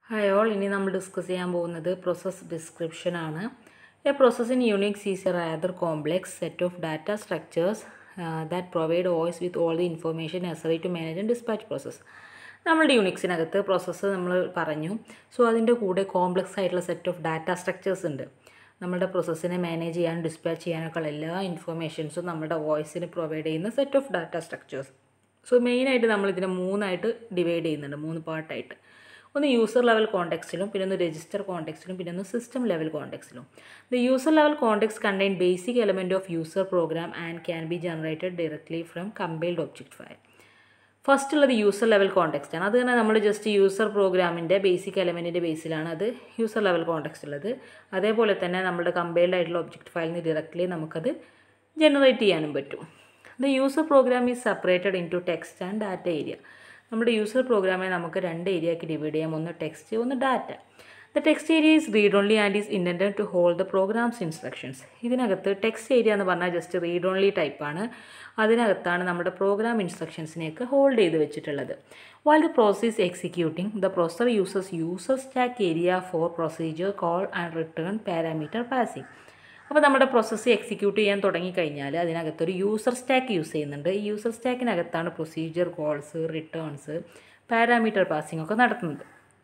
Hi all, ഇനി നമ്മൾ discuss ചെയ്യാൻ പോകുന്നത് പ്രോസസ് ഡിസ്ക്രിപ്ഷൻ ആണ്. A process in Unix is a rather complex set of data structures that provide OS with all the information necessary to manage and dispatch process. നമ്മുടെ യൂണിക്സിനകത്ത് process നമ്മൾ പറഞ്ഞു. So അതിൻ്റെ കൂടെ കോംപ്ലക്സ് ആയിട്ടുള്ള set of data structures ഉണ്ട്. നമ്മുടെ പ്രോസസ്സിനെ manage ചെയ്യാനും dispatch ചെയ്യാനൊക്കെ എല്ലാ ഇൻഫർമേഷൻസും നമ്മുടെ വോയിസിന് പ്രൊവൈഡ് ചെയ്യുന്ന set of data structures. So മെയിനായിട്ട് നമ്മളിതിനെ മൂന്നായിട്ട് ഡിവൈഡ് ചെയ്യുന്നുണ്ട്, 3 പാർട്ടായിട്ട്. ഒന്ന് യൂസർ ലെവൽ കോണ്ടെക്സ്റ്റിലും, പിന്നെ ഒന്ന് രജിസ്റ്റർ കോണ്ടെക്സ്റ്റിലും, പിന്നെ ഒന്ന് സിസ്റ്റം ലെവൽ കോണ്ടെക്സ്റ്റിലും. The user level context contain basic element of user program and can be generated directly from compiled object file. First ഉള്ളത് യൂസർ ലെവൽ കോണ്ടെക്സ്റ്റ് ആണ്. അത് തന്നെ നമ്മൾ ജസ്റ്റ് യൂസർ പ്രോഗ്രാമിൻ്റെ ബേസിക് എലമെൻറ്റിൻ്റെ ബേസിലാണ് അത് യൂസർ ലെവൽ കോണ്ടെക്സ്റ്റ് ഉള്ളത്. അതേപോലെ തന്നെ നമ്മുടെ കമ്പൈൽഡ് ആയിട്ടുള്ള ഒബ്ജക്റ്റ് ഫയലിൽ നിന്ന് ഡയറക്ട്ലി നമുക്കത് ജനറേറ്റ് ചെയ്യാനും പറ്റും. The user program is separated into text and data area. നമ്മുടെ യൂസർ പ്രോഗ്രാമിനെ നമുക്ക് 2 ഏരിയയ്ക്ക് ഡിവൈഡ് ചെയ്യാം, ഒന്ന് ടെക്സ്റ്റ്, ഒന്ന് data. The text area is read only and is intended to hold the programs instructions. ഇതിനകത്ത് ടെക്സ്റ്റ് ഏരിയ എന്ന് പറഞ്ഞാൽ ജസ്റ്റ് റീഡ് ഓൺലി ടൈപ്പാണ്. അതിനകത്താണ് നമ്മുടെ പ്രോഗ്രാം ഇൻസ്ട്രക്ഷൻസിനെയൊക്കെ ഹോൾഡ് ചെയ്ത് വെച്ചിട്ടുള്ളത്. While the process executing, the processor uses user stack area for procedure call and return parameter passing. അപ്പോൾ നമ്മുടെ പ്രോസസ്സ് എക്സിക്യൂട്ട് ചെയ്യാൻ തുടങ്ങിക്കഴിഞ്ഞാൽ അതിനകത്തൊരു യൂസർ സ്റ്റാക്ക് യൂസ് ചെയ്യുന്നുണ്ട്. ഈ യൂസർ സ്റ്റാക്കിനകത്താണ് procedure calls, returns, parameter passing ഒക്കെ നടത്തുന്നത്.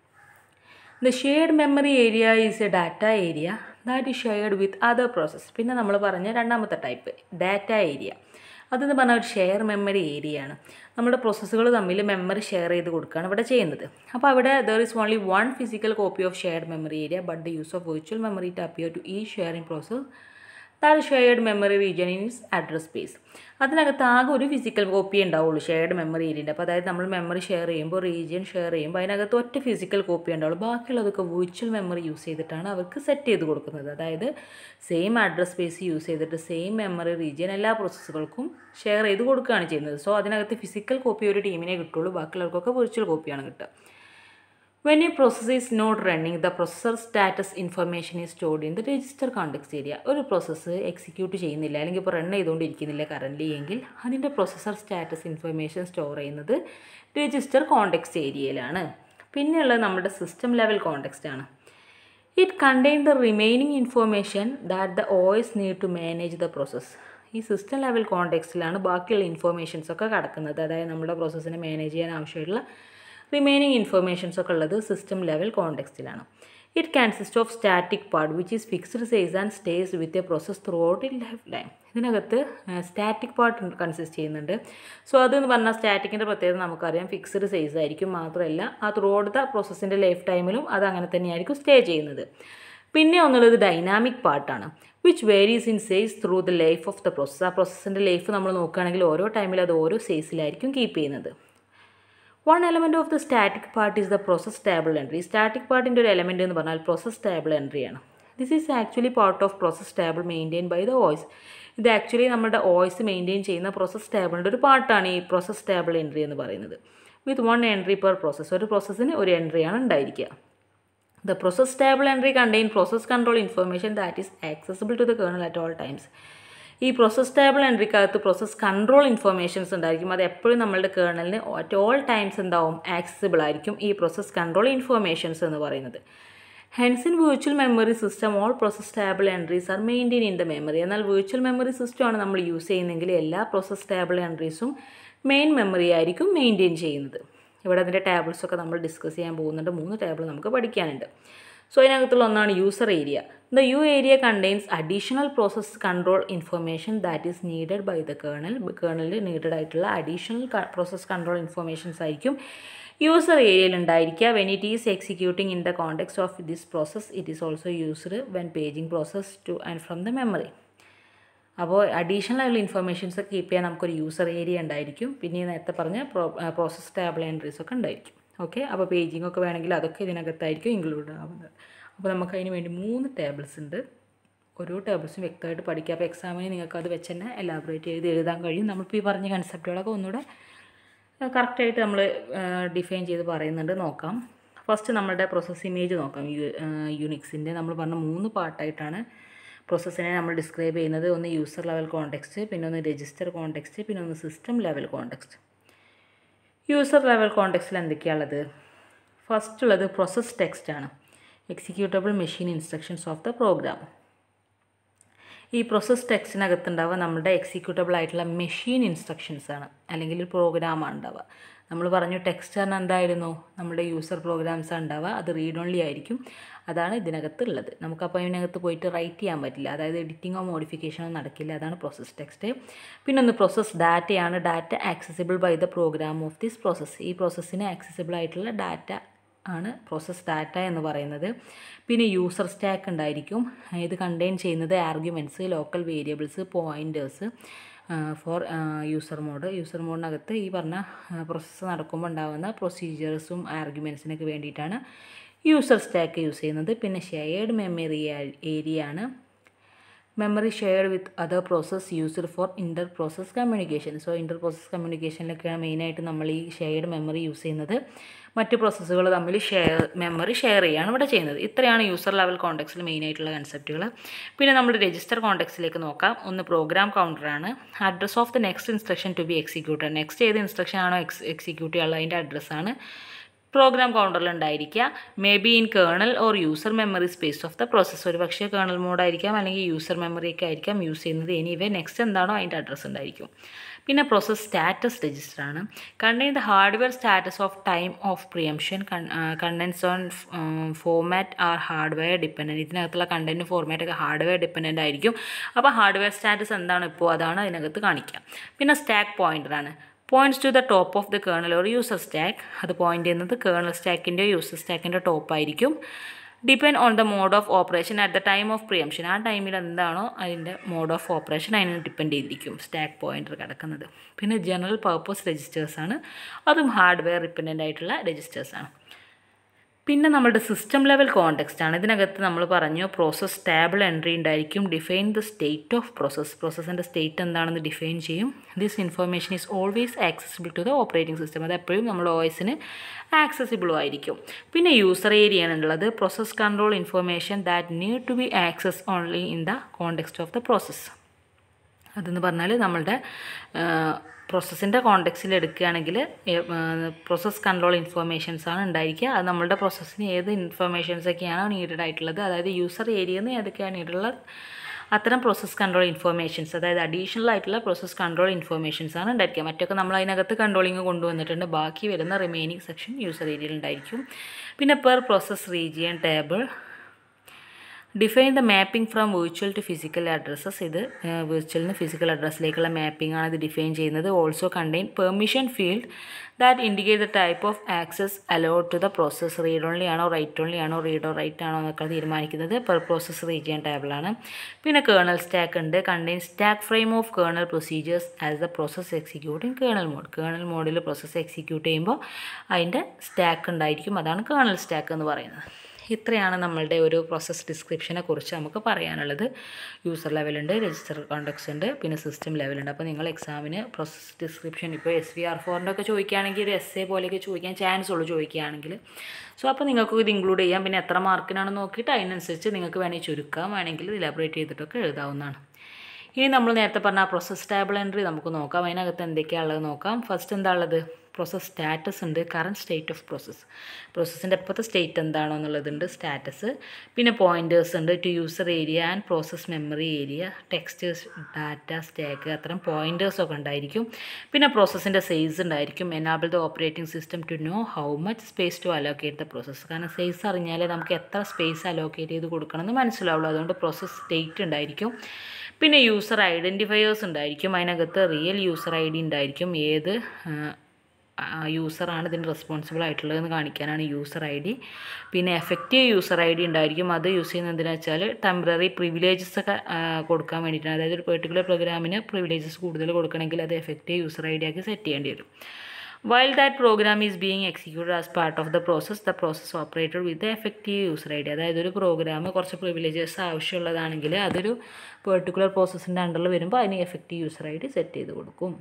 The shared memory area is a data area that is shared with other process. പിന്നെ നമ്മൾ പറഞ്ഞ രണ്ടാമത്തെ ടൈപ്പ് ഡാറ്റ ഏരിയ. അതെന്ന് പറഞ്ഞാൽ ഒരു ഷെയർ മെമ്മറി ഏരിയയാണ്. നമ്മുടെ പ്രോസസ്സുകൾ തമ്മിൽ മെമ്മറി ഷെയർ ചെയ്ത് കൊടുക്കുകയാണ് ഇവിടെ ചെയ്യുന്നത്. അപ്പോൾ അവിടെ there is only one physical copy of shared memory area but the use of virtual memory to appear to ഈ sharing process that shared memory region ins address space. അതിനകത്ത് ആകെ ഒരു ഫിസിക്കൽ കോപ്പി ഉണ്ടാവുള്ളൂ ഷെയർഡ് മെമ്മറി ഏരിയൻ്റെ. അപ്പോൾ അതായത് നമ്മൾ memory share ചെയ്യുമ്പോൾ, റീജിയൻ ഷെയർ ചെയ്യുമ്പോൾ അതിനകത്ത് ഒറ്റ ഫിസിക്കൽ കോപ്പി ഉണ്ടാവുള്ളൂ. ബാക്കിയുള്ളതൊക്കെ വിർച്വൽ മെമ്മറി യൂസ് ചെയ്തിട്ടാണ് അവർക്ക് സെറ്റ് ചെയ്ത് കൊടുക്കുന്നത്. അതായത് സെയിം അഡ്രസ് സ്പേസ് യൂസ് ചെയ്തിട്ട് സെയിം മെമ്മറി റീജിയൻ എല്ലാ പ്രോസസ്സുകൾക്കും ഷെയർ ചെയ്ത് കൊടുക്കുകയാണ് ചെയ്യുന്നത്. സോ അതിനകത്ത് ഫിസിക്കൽ കോപ്പി ഒരു ടീമിനെ കിട്ടുള്ളൂ, ബാക്കിയുള്ളവർക്കൊക്കെ വിർച്വൽ കോപ്പിയാണ് കിട്ടുക. When a process is not running, the processor status information is stored in the register context area. ഒരു പ്രോസസ്സ് എക്സിക്യൂട്ട് ചെയ്യുന്നില്ല, അല്ലെങ്കിൽ ഇപ്പോൾ റൺ ചെയ്തുകൊണ്ടിരിക്കുന്നില്ല കറൻ്റ് എങ്കിൽ അതിൻ്റെ പ്രൊസസ്സർ സ്റ്റാറ്റസ് ഇൻഫർമേഷൻ സ്റ്റോർ ചെയ്യുന്നത് രജിസ്റ്റർ കോണ്ടെക്സ്റ്റ് ഏരിയയിലാണ്. പിന്നെയുള്ളത് നമ്മുടെ സിസ്റ്റം ലെവൽ കോണ്ടെക്സ്റ്റ് ആണ്. It contain the remaining information that the OS need to manage the process. ഈ സിസ്റ്റം ലെവൽ കോണ്ടെക്സ്റ്റിലാണ് ബാക്കിയുള്ള ഇൻഫർമേഷൻസൊക്കെ കിടക്കുന്നത്. അതായത് നമ്മുടെ പ്രോസസ്സിനെ മാനേജ് ചെയ്യാൻ ആവശ്യമായിട്ടുള്ള റിമൈനിങ് ഇൻഫർമേഷൻസ് ഒക്കെ ഉള്ളത് സിസ്റ്റം ലെവൽ കോണ്ടെക്സ്റ്റിലാണ്. It consist of static part which is fixed size and stays with a process throughout in life time. ഇതിനകത്ത് സ്റ്റാറ്റിക് പാർട്ട് കൺസിസ്റ്റ് ചെയ്യുന്നുണ്ട്. സോ അതെന്ന് പറഞ്ഞാൽ സ്റ്റാറ്റിക്കിൻ്റെ പ്രത്യേകത നമുക്കറിയാം, ഫിക്സ്ഡ് സൈസ് ആയിരിക്കും. മാത്രമല്ല ആ ത്രൂ ഔട്ട് ദ പ്രോസസ്സിൻ്റെ ലൈഫ് ടൈമിലും അത് അങ്ങനെ തന്നെയായിരിക്കും സ്റ്റേ ചെയ്യുന്നത്. പിന്നെ ഒന്നുള്ളത് ഡൈനാമിക് പാർട്ടാണ്, which varies in size through the life of the process. ആ പ്രോസസ്സിൻ്റെ ലൈഫ് നമ്മൾ നോക്കുകയാണെങ്കിൽ ഓരോ ടൈമിൽ അത് ഓരോ സൈസിലായിരിക്കും കീപ്പ് ചെയ്യുന്നത്. One element of the static part is the process table entry. Static പാർട്ടിൻ്റെ ഒരു എലമെൻറ്റ് എന്ന് പറഞ്ഞാൽ പ്രോസസ് ടേബിൾ എൻട്രിയാണ്. This is actually part of process table maintain by the OS. ഇത് ആക്ച്വലി നമ്മുടെ OS മെയിൻറ്റെയിൻ ചെയ്യുന്ന പ്രോസസ് ടേബിളിൻ്റെ ഒരു പാർട്ടാണ് ഈ പ്രോസസ് ടേബിൾ എൻട്രി എന്ന് പറയുന്നത്. With 1 entry per process. ഒരു പ്രോസസ്സിന് ഒരു എൻട്രിയാണ് ഉണ്ടായിരിക്കുക. The process table entry contain process control information that is accessible to the kernel at all times. ഈ പ്രോസസ് ടേബിൾ എൻട്രിക്കകത്ത് പ്രോസസ് കൺട്രോൾ ഇൻഫർമേഷൻസ് ഉണ്ടായിരിക്കും. അത് എപ്പോഴും നമ്മളുടെ കേർണലിന് അറ്റ് ഓൾ ടൈംസ് എന്താവും, ആക്സസിബിൾ ആയിരിക്കും ഈ പ്രോസസ് കൺട്രോൾ ഇൻഫർമേഷൻസ് എന്ന് പറയുന്നത്. Hence in virtual memory system all process table entries are maintain in the memory. എന്നാൽ വിർച്വൽ മെമ്മറി സിസ്റ്റമാണ് നമ്മൾ യൂസ് ചെയ്യുന്നതെങ്കിൽ എല്ലാ പ്രോസസ് ടേബിൾ എൻട്രീസും മെയിൻ മെമ്മറി ആയിരിക്കും മെയിൻറ്റെയിൻ ചെയ്യുന്നത്. ഇവിടെ അതിൻ്റെ ടേബിൾസൊക്കെ നമ്മൾ ഡിസ്കസ് ചെയ്യാൻ പോകുന്നുണ്ട്. 3 ടേബിൾ നമുക്ക് പഠിക്കാനുണ്ട്. സോ അതിനകത്തുള്ള ഒന്നാണ് user area. The U area contains additional process control information that is needed by the kernel. കേർണലിൽ നീഡഡ് ആയിട്ടുള്ള അഡീഷണൽ പ്രോസസ് കൺട്രോൾ ഇൻഫർമേഷൻസ് ആയിരിക്കും യൂസർ ഏരിയയിൽ ഉണ്ടായിരിക്കുക. When it is executing in the context of this process it is also used when paging process to and from the memory. അപ്പോൾ additional ആയിട്ടുള്ള informations keep ചെയ്യാൻ നമുക്കൊരു user area ഉണ്ടായിരിക്കും. പിന്നെ നേരത്തെ പറഞ്ഞ പ്രോസസ് ടേബിൾ എൻട്രീസ് ഒക്കെ ഉണ്ടായിരിക്കും. ഓക്കെ, അപ്പോൾ പേജിംഗ് ഒക്കെ വേണമെങ്കിൽ അതൊക്കെ ഇതിനകത്തായിരിക്കും ഇൻക്ലൂഡ് ആവുന്നത്. അപ്പോൾ നമുക്ക് അതിന് വേണ്ടി 3 ടേബിൾസ് ഉണ്ട്. ഓരോ ടേബിൾസും വ്യക്തമായിട്ട് പഠിക്കുക. അപ്പോൾ എക്സാമിന് നിങ്ങൾക്ക് അത് വെച്ച് തന്നെ എലാബറേറ്റ് ചെയ്ത് എഴുതാൻ കഴിയും. നമ്മളിപ്പോൾ ഈ പറഞ്ഞ കൺസെപ്റ്റുകളൊക്കെ ഒന്നുകൂടെ കറക്റ്റായിട്ട് നമ്മൾ ഡിഫൈൻ ചെയ്ത് പറയുന്നുണ്ട്. നോക്കാം. ഫസ്റ്റ് നമ്മളുടെ പ്രോസസ് ഇമേജ് നോക്കാം. യൂണിക്സിൻ്റെ നമ്മൾ പറഞ്ഞ 3 പാർട്ടായിട്ടാണ് പ്രോസസ്സിനെ നമ്മൾ ഡിസ്ക്രൈബ് ചെയ്യുന്നത്. ഒന്ന് യൂസർ ലെവൽ കോണ്ടെക്സ്റ്റ്, പിന്നെ ഒന്ന് രജിസ്റ്റർ കോണ്ടെക്സ്റ്റ്, പിന്നെ ഒന്ന് system level context. User level കോണ്ടെക്സ്റ്റിൽ എന്തൊക്കെയാണുള്ളത്? ഫസ്റ്റ് ഉള്ളത് പ്രോസസ് ടെക്സ്റ്റ് ആണ്. Executable machine instructions of the program. ഈ പ്രോസസ് ടെക്സ്റ്റിനകത്തുണ്ടാവുക നമ്മുടെ എക്സിക്യൂട്ടബിൾ ആയിട്ടുള്ള മെഷീൻ ഇൻസ്ട്രക്ഷൻസ് ആണ്, അല്ലെങ്കിൽ ഒരു പ്രോഗ്രാമാണ് ഉണ്ടാവുക. നമ്മൾ പറഞ്ഞു ടെക്സ്റ്റ് പറഞ്ഞാൽ എന്തായിരുന്നു, നമ്മുടെ യൂസർ പ്രോഗ്രാംസാണ് ഉണ്ടാവുക. അത് റീഡ് ഓൺലി ആയിരിക്കും. അതാണ് ഇതിനകത്ത് ഉള്ളത്. നമുക്കപ്പോൾ ഇതിനകത്ത് പോയിട്ട് റൈറ്റ് ചെയ്യാൻ പറ്റില്ല, അതായത് എഡിറ്റിങ്ങോ മോഡിഫിക്കേഷനോ നടക്കില്ല. അതാണ് പ്രോസസ് ടെക്സ്റ്റ്. പിന്നെ ഒന്ന് പ്രോസസ് ഡാറ്റയാണ്. Data accessible by the program of this process. ഈ പ്രോസസ്സിന് ആക്സസിബിൾ ആയിട്ടുള്ള ഡാറ്റ ആണ് പ്രോസസ് ഡാറ്റ എന്ന് പറയുന്നത്. പിന്നെ യൂസർ സ്റ്റാക്ക് ഉണ്ടായിരിക്കും. ഇത് കണ്ടെയ്ൻ ചെയ്യുന്നത് arguments, local variables, pointers for user മോഡിനകത്ത് ഈ പറഞ്ഞ പ്രോസസ്സ് നടക്കുമ്പോൾ ഉണ്ടാകുന്ന പ്രൊസീജിയേഴ്സും ആർഗ്യുമെൻറ്റ്സിനൊക്കെ വേണ്ടിയിട്ടാണ് യൂസർ സ്റ്റാക്ക് യൂസ് ചെയ്യുന്നത്. പിന്നെ ഷെയർഡ് മെമ്മറി ഏരിയ ആണ്. Memory shared with other process used for inter process communication. So inter process കമ്മ്യൂണിക്കേഷനിലൊക്കെയാണ് മെയിനായിട്ട് നമ്മൾ ഈ ഷെയർഡ് മെമ്മറി യൂസ് ചെയ്യുന്നത്. മറ്റ് പ്രോസസ്സുകൾ തമ്മിൽ മെമ്മറി ഷെയർ ചെയ്യുകയാണ് ഇവിടെ ചെയ്യുന്നത്. ഇത്രയാണ് യൂസർ ലെവൽ കോണ്ടെക്സ്റ്റിൽ മെയിനായിട്ടുള്ള കൺസെപ്റ്റുകൾ. പിന്നെ നമ്മൾ രജിസ്റ്റർ കോണ്ടെക്സ്റ്റിലേക്ക് നോക്കാം. ഒന്ന് പ്രോഗ്രാം കൗണ്ടറാണ്. Address of the next instruction to be executed. Next ഏത് ഇൻസ്ട്രക്ഷൻ ആണോ എക്സിക്യൂട്ട് ചെയ്യുക അതിൻ്റെ അഡ്രസ്സാണ് പ്രോഗ്രാം കൗണ്ടറിൽ ഉണ്ടായിരിക്കുക. May be in kernel or user memory space of the process. ഒരു പക്ഷേ കേർണൽ മോഡായിരിക്കാം, അല്ലെങ്കിൽ യൂസർ മെമ്മറിയൊക്കെ ആയിരിക്കാം യൂസ് ചെയ്യുന്നത്. എനിവേ നെക്സ്റ്റ് എന്താണോ അതിൻ്റെ അഡ്രസ്സ് ഉണ്ടായിരിക്കും. പിന്നെ പ്രോസസ് സ്റ്റാറ്റസ് രജിസ്റ്റർ ആണ്. Contain the hardware status of time of preemption, contents on format are hardware dependent. ഇതിനകത്തുള്ള കണ്ടൻറ്റ് ഫോർമാറ്റൊക്കെ ഹാർഡ്വെയർ ഡിപ്പെൻഡൻ്റ് ആയിരിക്കും. അപ്പോൾ ഹാർഡ്വെയർ സ്റ്റാറ്റസ് എന്താണ് ഇപ്പോൾ അതാണ് അതിനകത്ത് കാണിക്കുക. പിന്നെ സ്റ്റാക്ക് പോയിൻ്ററാണ്. Points to the top of the kernel or user stack. അത് പോയിൻ്റ് ചെയ്യുന്നത് കേർണൽ സ്റ്റാക്കിൻ്റെ യൂസർ സ്റ്റാക്കിൻ്റെ ടോപ്പായിരിക്കും. Depend on the mode of operation at the time of preemption. ആ ടൈമിൽ എന്താണോ അതിൻ്റെ മോഡ് ഓഫ് ഓപ്പറേഷൻ അതിനെ ഡിപ്പെൻഡ് ചെയ്തിരിക്കും സ്റ്റാക്ക് പോയിൻ്റർ കിടക്കുന്നത്. പിന്നെ ജനറൽ പർപ്പസ് രജിസ്റ്റേഴ്സാണ്. അതും ഹാർഡ്വെയർ ഡിപ്പെൻഡൻ്റ് ആയിട്ടുള്ള രജിസ്റ്റേഴ്സാണ്. പിന്നെ നമ്മുടെ സിസ്റ്റം ലെവൽ കോണ്ടെക്സ്റ്റ് ആണ്. ഇതിനകത്ത് നമ്മൾ പറഞ്ഞു പ്രോസസ് ടേബിൾ എൻട്രി ഉണ്ടായിരിക്കും. ഡിഫൈൻ ദ സ്റ്റേറ്റ് ഓഫ് പ്രോസസ്സിൻ്റെ സ്റ്റേറ്റ് എന്താണെന്ന് ഡിഫൈൻ ചെയ്യും. This information is always accessible to the operating system. അത് എപ്പോഴും നമ്മുടെ OSന് ആക്സസിബിളും ആയിരിക്കും. പിന്നെ യൂസർ ഏരിയ ആണുള്ളത്. Process control information that need to be access only in the context of the process. അതെന്ന് പറഞ്ഞാൽ നമ്മളുടെ പ്രോസസ്സിൻ്റെ കോണ്ടെക്സ്റ്റിൽ എടുക്കുകയാണെങ്കിൽ പ്രോസസ് കൺട്രോൾ ഇൻഫർമേഷൻസാണ് ഉണ്ടായിരിക്കുക. അത് നമ്മളുടെ പ്രോസസ്സിന് ഏത് ഇൻഫർമേഷൻസൊക്കെയാണോ നീഡഡ് ആയിട്ടുള്ളത്, അതായത് യൂസർ ഏരിയയിൽ നിന്ന് ഏതൊക്കെയാണ് നീഡുള്ളത് അത്തരം പ്രോസസ് കൺട്രോൾ ഇൻഫർമേഷൻസ്, അതായത് അഡീഷണൽ ആയിട്ടുള്ള പ്രോസസ് കൺട്രോൾ ഇൻഫർമേഷൻസാണ് ഉണ്ടായിരിക്കുക. മറ്റൊക്കെ നമ്മൾ അതിനകത്ത് കൺട്രോളിങ് കൊണ്ടുവന്നിട്ടുണ്ട്. ബാക്കി വരുന്ന റിമൈനിങ് സെക്ഷൻ യൂസർ ഏരിയയിൽ ഉണ്ടായിരിക്കും. പിന്നെ per process region table. Define the mapping from virtual to physical addresses. ഇത് വിർച്വൽ നിന്ന് ഫിസിക്കൽ അഡ്രസ്സിലേക്കുള്ള മാപ്പിംഗ് ആണ് ഇത് ഡിഫൈൻ ചെയ്യുന്നത്. Also contain permission field that indicate the type of access allowed to the process. Read only ആണോ write only ആണോ read or write ആണോ എന്നൊക്കെ തീരുമാനിക്കുന്നത് പെർ പ്രോസസ് റീജിയൻ ടേബിളാണ്. പിന്നെ കേർണൽ സ്റ്റാക്ക് ഉണ്ട്. Contain stack frame of kernel procedures as the process execute in kernel mode. Kernel മോഡിൽ process execute ചെയ്യുമ്പോൾ അതിൻ്റെ സ്റ്റാക്ക് ഉണ്ടായിരിക്കും. അതാണ് കേർണൽ സ്റ്റാക്ക് എന്ന് പറയുന്നത്. ഇത്രയാണ് നമ്മളുടെ ഒരു പ്രോസസ് ഡിസ്ക്രിപ്ഷനെ കുറിച്ച് നമുക്ക് പറയാനുള്ളത്. യൂസർ ലെവലുണ്ട്, രജിസ്റ്റർ കോണ്ടെക്സ്റ്റ് ഉണ്ട്, പിന്നെ സിസ്റ്റം ലെവലുണ്ട്. അപ്പോൾ നിങ്ങൾ എക്സാമിന് പ്രോസസ് ഡിസ്ക്രിപ്ഷൻ ഇപ്പോൾ SVR4 ഒക്കെ ചോദിക്കുകയാണെങ്കിൽ ഒരു essay പോലെയൊക്കെ ചോദിക്കാൻ ചാൻസ് ഉള്ളൂ ചോദിക്കുകയാണെങ്കിൽ. സോ അപ്പോൾ നിങ്ങൾക്ക് ഇത് ഇൻക്ലൂഡ് ചെയ്യാം. പിന്നെ എത്ര മാർക്കിനാണ് നോക്കിയിട്ട് അതിനനുസരിച്ച് നിങ്ങൾക്ക് വേണമെങ്കിൽ ചുരുക്കാം, വേണമെങ്കിൽ ഇലാബറേറ്റ് ചെയ്തിട്ടൊക്കെ എഴുതാവുന്നതാണ്. ഇനി നമ്മൾ നേരത്തെ പറഞ്ഞ പ്രോസസ് ടേബിൾ എൻട്രി നമുക്ക് നോക്കാം. അതിനകത്ത് എന്തൊക്കെയാണുള്ളത് നോക്കാം. ഫസ്റ്റ് എന്താ ഉള്ളത്? പ്രോസസ് സ്റ്റാറ്റസ് ഉണ്ട്. കറണ്ട് സ്റ്റേറ്റ് ഓഫ് പ്രോസസ്സിൻ്റെ ഇപ്പോഴത്തെ സ്റ്റേറ്റ് എന്താണോ എന്നുള്ളതുണ്ട് സ്റ്റാറ്റസ്. പിന്നെ പോയിൻറ്റേഴ്സ് ഉണ്ട് to user area and process memory area, ടെക്സ്റ്റേഴ്സ്, ഡാറ്റ, സ്റ്റാക്ക്, അത്തരം പോയിൻറ്റേഴ്സൊക്കെ ഉണ്ടായിരിക്കും. പിന്നെ പ്രോസസ്സിൻ്റെ സൈസ് ഉണ്ടായിരിക്കും. Enable the operating system to know how much space to allocate the process. കാരണം സൈസ് അറിഞ്ഞാലേ നമുക്ക് എത്ര സ്പേസ് അലോക്കേറ്റ് ചെയ്ത് കൊടുക്കണമെന്ന് മനസ്സിലാവുള്ളൂ. അതുകൊണ്ട് പ്രോസസ് സ്റ്റേറ്റ് ഉണ്ടായിരിക്കും. പിന്നെ യൂസർ ഐഡൻറ്റിഫയേഴ്സ് ഉണ്ടായിരിക്കും. അതിനകത്ത് റിയൽ യൂസർ ID ഉണ്ടായിരിക്കും. ഏത് യൂസറാണ് ഇതിന് റെസ്പോൺസിബിൾ ആയിട്ടുള്ളതെന്ന് കാണിക്കാനാണ് യൂസർ ID. പിന്നെ എഫക്റ്റീവ് യൂസർ ID ഉണ്ടായിരിക്കും. അത് യൂസ് ചെയ്യുന്നത് എന്തിനാ വെച്ചാൽ ടെമ്പററി പ്രിവിലേജസ് ഒക്കെ കൊടുക്കാൻ വേണ്ടിയിട്ടാണ്. അതായത് ഒരു പെർട്ടിക്കുലർ പ്രോഗ്രാമിന് പ്രിവിലേജസ് കൂടുതൽ കൊടുക്കണമെങ്കിൽ അത് എഫക്റ്റീവ് യൂസർ ID ആക്കി സെറ്റ് ചെയ്യേണ്ടി വരും. While that program is being executed as part of the process operated with the effective user ID. അതായത് ഒരു പ്രോഗ്രാം കുറച്ച് പ്രിവിലേജസ് ആവശ്യമുള്ളതാണെങ്കിൽ അതൊരു പെർട്ടിക്കുലർ പ്രോസസ്സിൻ്റെ അണ്ടറിൽ വരുമ്പോൾ അതിന് എഫക്റ്റീവ് യൂസർ ID സെറ്റ് ചെയ്ത് കൊടുക്കും.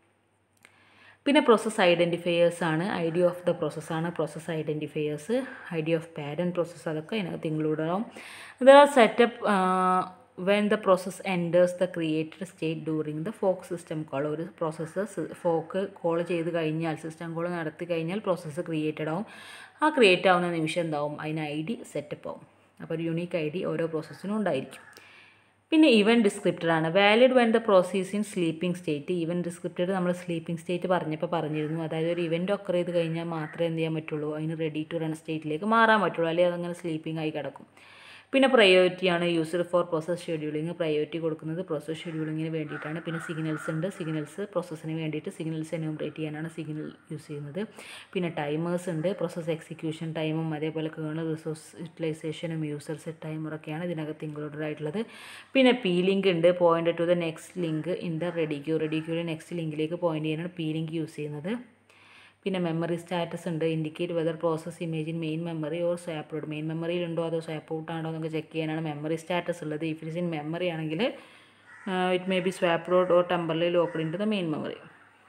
പിന്നെ പ്രോസസ് ഐഡൻറ്റിഫയേഴ്സ് ആണ്. ID ഓഫ് ദ പ്രോസസ്സാണ് process identifiers. ID of parent process അതൊക്കെ അതിനകത്ത് ഇൻക്ലൂഡ് ആവും. There are setup when the process enters the created state during the fork system call. ഒരു process fork call ചെയ്ത് കഴിഞ്ഞാൽ, സിസ്റ്റം കോൾ നടത്തി കഴിഞ്ഞാൽ പ്രോസസ്സ് ക്രിയേറ്റഡ് ആവും. ആ ക്രിയേറ്റ് ആവുന്ന നിമിഷം എന്താവും, അതിന് ID സെറ്റപ്പ് ആവും. അപ്പോൾ ഒരു യുണീക്ക് ID ഓരോ പ്രോസസ്സിനും ഉണ്ടായിരിക്കും. പിന്നെ ഇവൻറ്റ് ഡിസ്ക്രിപ്റ്റർ ആണ്. Valid when the process in sleeping state. Event descriptor നമ്മൾ സ്ലീപ്പിംഗ് സ്റ്റേറ്റ് പറഞ്ഞിരുന്നു. അതായത് ഒരു ഇവൻറ്റ് ഒക്കർ ചെയ്ത് കഴിഞ്ഞാൽ മാത്രമേ എന്ത് ചെയ്യാൻ പറ്റുള്ളൂ, അതിന് റെഡി ടു റൺ സ്റ്റേറ്റിലേക്ക് മാറാൻ പറ്റുള്ളൂ, അല്ലെങ്കിൽ അതങ്ങനെ സ്ലീപ്പിംഗ് ആയി കിടക്കും. പിന്നെ പ്രയോറിറ്റിയാണ് used for process scheduling. Priority കൊടുക്കുന്നത് പ്രോസസ് ഷെഡ്യൂളിങ്ങിന് വേണ്ടിയിട്ടാണ്. പിന്നെ സിഗ്നൽസ് ഉണ്ട്. സിഗ്നൽസ് പ്രോസസ്സിന് വേണ്ടിയിട്ട് സിഗ്നൽസ് എന്യൂമറേറ്റ് ചെയ്യാനാണ് സിഗ്നൽ യൂസ് ചെയ്യുന്നത്. പിന്നെ ടൈമേഴ്സ് ഉണ്ട്. പ്രോസസ് എക്സിക്യൂഷൻ ടൈമും അതേപോലെ കേണൽ റിസോഴ്സ് യൂട്ടിലൈസേഷനും യൂസർ സെറ്റ് ടൈമറൊക്കെയാണ് ഇതിനകത്ത് ഇൻക്ലൂഡഡ് ആയിട്ടുള്ളത്. പിന്നെ പി ലിങ്ക് ഉണ്ട്. Point to the next link in the ready queue. Ready ക്യൂവിൽ നെക്സ്റ്റ് ലിങ്കിലേക്ക് പോയിൻ്റ് ചെയ്യാനാണ് പി ലിങ്ക് യൂസ് ചെയ്യുന്നത്. പിന്നെ മെമ്മറി സ്റ്റാറ്റസ് ഉണ്ട്. Indicate whether process image in main memory or swap out. Main മെമ്മറിയിലുണ്ടോ അതോ സ്വാപ്പ് ഔട്ട് ആണോ എന്നൊക്കെ ചെക്ക് ചെയ്യാനാണ് മെമ്മറി സ്റ്റാറ്റസ് ഉള്ളത്. If it is in memory ആണെങ്കിൽ it may be swap out or temporally locked in to the main memory.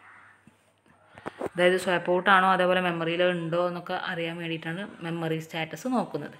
അതായത് swap out ആണോ അതേപോലെ മെമ്മറിയിൽ ഉണ്ടോ എന്നൊക്കെ അറിയാൻ വേണ്ടിയിട്ടാണ് മെമ്മറി സ്റ്റാറ്റസ് നോക്കുന്നത്.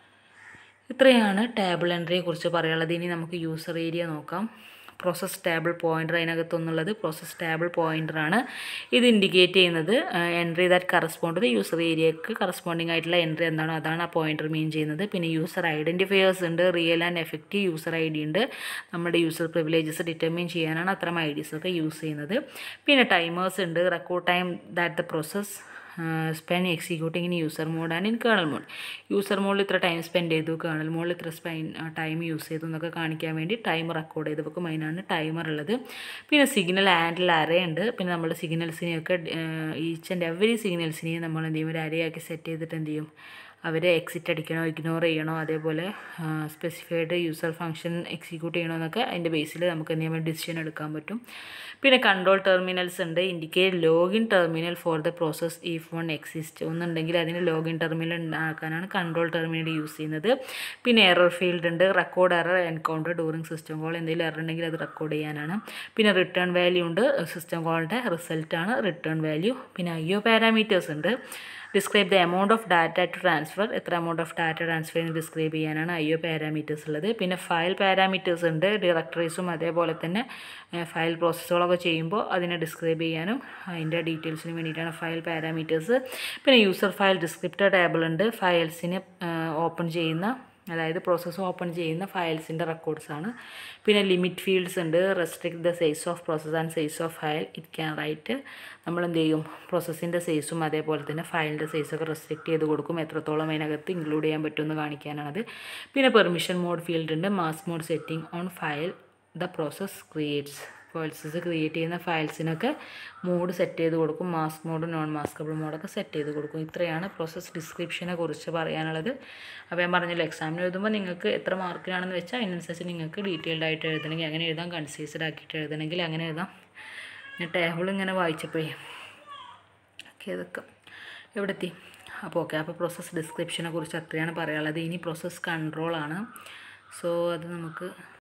ഇത്രയാണ് ടേബിൾ എൻട്രിയെ കുറിച്ച് പറയാനുള്ളത്. ഇനി നമുക്ക് യൂസർ ഏരിയ നോക്കാം. പ്രോസസ് ടേബിൾ പോയിൻ്റർ അതിനകത്തൊന്നുള്ളത് പ്രോസസ് ടേബിൾ പോയിൻ്ററാണ്. ഇത് ഇൻഡിക്കേറ്റ് ചെയ്യുന്നത് entry that correspond to user ഏരിയക്ക് കറസ്പോണ്ടിങ് ആയിട്ടുള്ള എൻട്രി എന്താണോ അതാണ് ആ പോയിൻ്റർ മീൻ ചെയ്യുന്നത്. പിന്നെ യൂസർ ഐഡൻറ്റിഫയേഴ്സ് ഉണ്ട്. Real and effective user ID ഉണ്ട്. നമ്മുടെ യൂസർ പ്രിവിലേജസ് ഡിറ്റർമിൻ ചെയ്യാനാണ് അത്തരം IDs ഒക്കെ യൂസ് ചെയ്യുന്നത്. പിന്നെ ടൈമേഴ്സ് ഉണ്ട്. Record time that the process spend executing in user mode and in kernel mode. User മോഡിൽ ഇത്ര ടൈം സ്പെൻഡ് ചെയ്തു, കേണൽ മോഡിൽ ഇത്ര ടൈം യൂസ് ചെയ്തു എന്നൊക്കെ കാണിക്കാൻ വേണ്ടി ടൈം റെക്കോർഡ് ചെയ്ത് വെക്കും. അതിനാണ് ടൈമർ ഉള്ളത്. പിന്നെ സിഗ്നൽ ആൻഡ് അറേ ഉണ്ട്. പിന്നെ നമ്മുടെ സിഗ്നൽസിനെയൊക്കെ ഈച്ച് ആൻഡ് എവറി സിഗ്നൽസിനെയും നമ്മൾ എന്ത് ചെയ്യും, ഒരു അരയാക്കി സെറ്റ് ചെയ്തിട്ട് എന്ത് ചെയ്യും, അവരെ എക്സിറ്റ് അടിക്കണോ ഇഗ്നോർ ചെയ്യണോ അതേപോലെ സ്പെസിഫൈഡ് യൂസർ ഫംഗ്ഷൻ എക്സിക്യൂട്ട് ചെയ്യണോ എന്നൊക്കെ അതിൻ്റെ ബേസിൽ നമുക്ക് എന്ത് ചെയ്യാൻ ഡിസിഷൻ എടുക്കാൻ പറ്റും. പിന്നെ കൺട്രോൾ ടെർമിനൽസ് ഉണ്ട്. Indicate login terminal for the process if one exist. ഒന്നുണ്ടെങ്കിൽ അതിന് ലോഗിൻ ടെർമിനൽ ഉണ്ടാക്കാനാണ് കൺട്രോൾ ടെർമിനൽ യൂസ് ചെയ്യുന്നത്. പിന്നെ എറർ ഫീൽഡ് ഉണ്ട്. Record error encounter during system call. എന്തെങ്കിലും എറർ ഉണ്ടെങ്കിൽ അത് റെക്കോർഡ് ചെയ്യാനാണ്. പിന്നെ റിട്ടേൺ വാല്യൂ ഉണ്ട്. സിസ്റ്റം കോളിൻ്റെ റിസൾട്ടാണ് റിട്ടേൺ വാല്യൂ. പിന്നെ IO പാരാമീറ്റേഴ്സ് ഉണ്ട്. Describe the amount of data to transfer. എത്ര എമൗണ്ട് ഓഫ് ഡാറ്റ ട്രാൻസ്ഫർ ചെയ്യുന്നത് ഡിസ്ക്രൈബ് ചെയ്യാനാണ് IO പാരാമീറ്റേഴ്സ് ഉള്ളത്. പിന്നെ ഫയൽ പാരാമീറ്റേഴ്സ് ഉണ്ട്. ഡയറക്ടറീസും അതേപോലെ തന്നെ ഫയൽ പ്രോസസ്സുകളൊക്കെ ചെയ്യുമ്പോൾ അതിനെ ഡിസ്ക്രൈബ് ചെയ്യാനും അതിൻ്റെ ഡീറ്റെയിൽസിന് വേണ്ടിയിട്ടാണ് ഫയൽ പാരാമീറ്റേഴ്സ്. പിന്നെ യൂസർ ഫയൽ ഡിസ്ക്രിപ്റ്റർ ടേബിൾ ഉണ്ട്. ഫയൽസിനെ ഓപ്പൺ ചെയ്യുന്ന, അതായത് പ്രോസസ്സ് ഓപ്പൺ ചെയ്യുന്ന ഫയൽസിൻ്റെ റെക്കോർഡ്സാണ്. പിന്നെ ലിമിറ്റ് ഫീൽഡ്സ് ഉണ്ട്. Restrict the size of process and size of file. It can write. നമ്മൾ എന്ത് ചെയ്യും, പ്രോസസ്സിൻ്റെ സൈസും അതേപോലെ തന്നെ ഫയലിൻ്റെ സൈസൊക്കെ റെസ്ട്രിക്റ്റ് ചെയ്ത് കൊടുക്കും. എത്രത്തോളം അതിനകത്ത് ഇൻക്ലൂഡ് ചെയ്യാൻ പറ്റുമെന്ന് കാണിക്കാനാണത്. പിന്നെ പെർമിഷൻ മോഡ് ഫീൽഡ് ഉണ്ട്. Mask mode setting on file the process creates. Process create ചെയ്യുന്ന ഫയൽസിനൊക്കെ മോഡ് സെറ്റ് ചെയ്ത് കൊടുക്കും. മാസ്ക് മോഡ്, നോൺ മാസ്കബിൾ മോഡൊക്കെ സെറ്റ് ചെയ്ത് കൊടുക്കും. ഇത്രയാണ് പ്രോസസ് ഡിസ്ക്രിപ്ഷനെ കുറിച്ച് പറയാനുള്ളത്. അപ്പോൾ ഞാൻ പറഞ്ഞല്ലോ, എക്സാമിന് എഴുതുമ്പോൾ നിങ്ങൾക്ക് എത്ര മാർക്കിനാണെന്ന് വെച്ചാൽ അതിനനുസരിച്ച് നിങ്ങൾക്ക് ഡീറ്റെയിൽഡ് ആയിട്ട് എഴുതണമെങ്കിൽ അങ്ങനെ എഴുതാം, കൺസൈസ്ഡ് ആക്കിയിട്ട് എഴുതണമെങ്കിൽ അങ്ങനെ എഴുതാം. ഞാൻ ടേബിൾ ഇങ്ങനെ വായിച്ചപ്പോഴേ ഓക്കെ ഇതൊക്കെ എവിടെ എത്തി. അപ്പോൾ ഓക്കെ, അപ്പോൾ പ്രോസസ് ഡിസ്ക്രിപ്ഷനെ കുറിച്ച് അത്രയാണ് പറയാനുള്ളത്. ഇനി പ്രോസസ് കൺട്രോളാണ്. സോ അത് നമുക്ക്